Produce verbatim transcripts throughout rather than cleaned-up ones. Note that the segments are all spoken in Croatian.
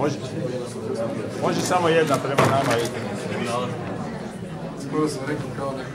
Može, može samo jedna prema nama. Skoro sam rekao kao neko.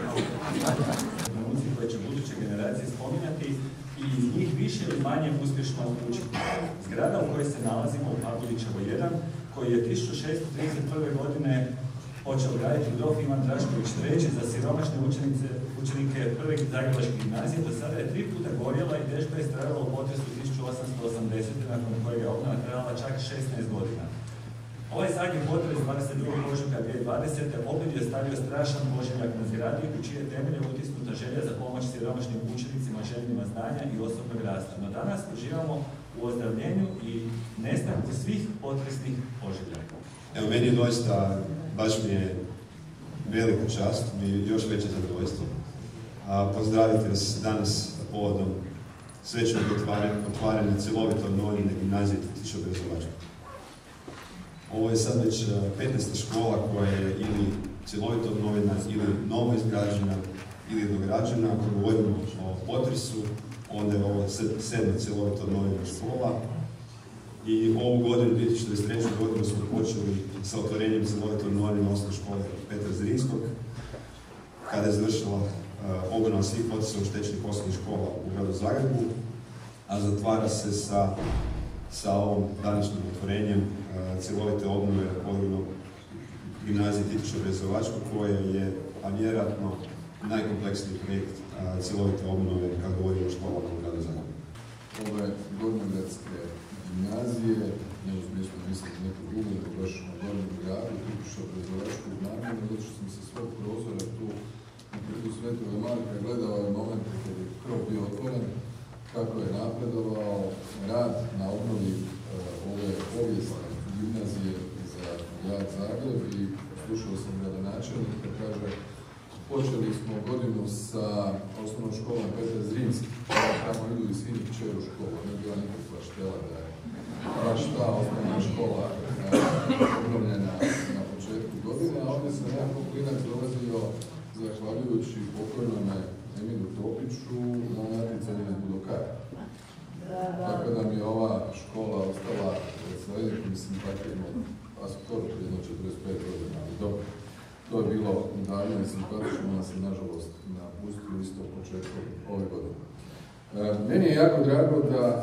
Trenuci koje će buduće generacije spominjati i iz njih više ili manje uspješno učiti. Zgrada u kojoj se nalazimo u Pavlovićevo jedan, koji je tisuću šeststo trideset prve. godine počeo graditi grof Ivan Drašković treći za siromašne učenice, učenike prve zagrebačke gimnazije, do sada je tri puta gorjela i teško je stradala u potresu tisuću osamsto osamdesete. nakon kojeg je obnova trajala čak šesnaest godina. Ovaj zadnji potres dvadeset drugog ožujka dvije tisuće dvadesete. opet je stavio strašan poželjak na zgradi u čije temelje utisnuta želja za pomoć siromašnim učenicima, željnima znanja i osobnog rasta. No danas uživamo u ozdravljenju i nestanku svih potresnih poželjaka. Evo, meni je doista, baš mi je velika čast, mi je još veće zadovoljstvo. A, pozdraviti vas danas povodom svečanog otvaranja cjelovito obnovljene Gimnazije Tituš Brezovački. Ovo je sad već petnaesta škola koja je ili cjelovito obnovljena, ili novo izgrađena, ili dograđena. Ako govorimo o potresu, onda je ovo sedma cjelovito obnovljena škola. I ovu godinu, dvije tisuće dvadeset treće. godinu, smo počeli sa otvorenjem cjelovito obnovljene osnovne škole Petra Zrinskog, kada je završila uh, obnova svih potresom oštećenih osnovnih škola u gradu Zagrebu, a zatvara se sa, sa ovom današnjim otvorenjem uh, cjelovite obnove područja Gimnazije Tituš Brezovački, koja je, a vjerojatno, najkompleksniji projekt uh, cjelovite obnove kada govorimo o školama u gradu Zagrebu. Ove gornjogradske gimnazije, ne u smislu mislim neko drugo, nego baš na Gornjem Gradu, Tituša Brezovačkog namjena, zato što sam se svog prozora tu na Trgu Svetoga Marka gledao ovaj moment kad je krov bio otvoren, kako je napredovao rad na obnovi uh, ove povijesne gimnazije za grad Zagreb i slušao sam gradonačelnika, kaže počeli smo godinu sa osnovnom školom Petra Zrinski, tamo idu i svi kćeri u školu, nije bila nikakva štela da je baš ta osnovna škola obnovljena na početku godine, a ovdje sam nekako klinac dolazio zahvaljujući pokojnome Emilu Topiću na natjecanje iz Budokaja. Tako da mi je ova škola ostala sa velikim simpatijom, pa skoro jedno četrdeset pet godina, ali dobro. To je bilo davno i simpatično, nas je nažalost napustio isto početkom ove godine. E, meni je jako drago da e,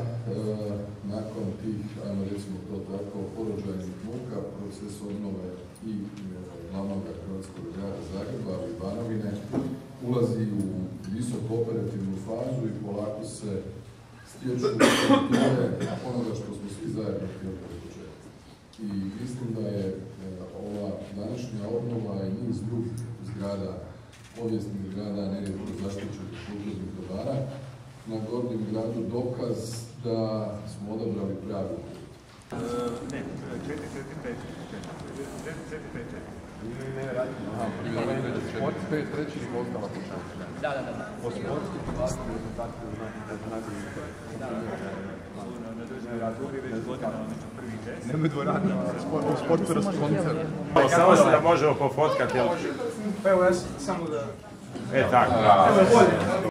nakon tih, ajmo recimo to tako, porođajnih muka, proces obnove i e, glavnog hrvatskog grada Zagreba, ali i Banovine, ulazi u visoko operativnu fazu i polako se stječu perspektive onoga što smo svi zajedno htjeli od početka. I mislim da je e, ova današnja obnova i niz drugih zgrada, povijesnih zgrada, nerijetko zaštićenih kulturnih dobara, na Gornjem Gradu dokaz da smo odabrali pravi put. Ne, četiri, četiri, pet, četiri, pet, četiri. Ne, radimo. Sport, pet, treći i ostala početka. Da, da, da. Po sportski, glasni, rezultati, rezultati, nemoj dvorani, u sportu raskoncert. Samo se da možemo pofotkati. Evo ja samo da... E, tako, bravo.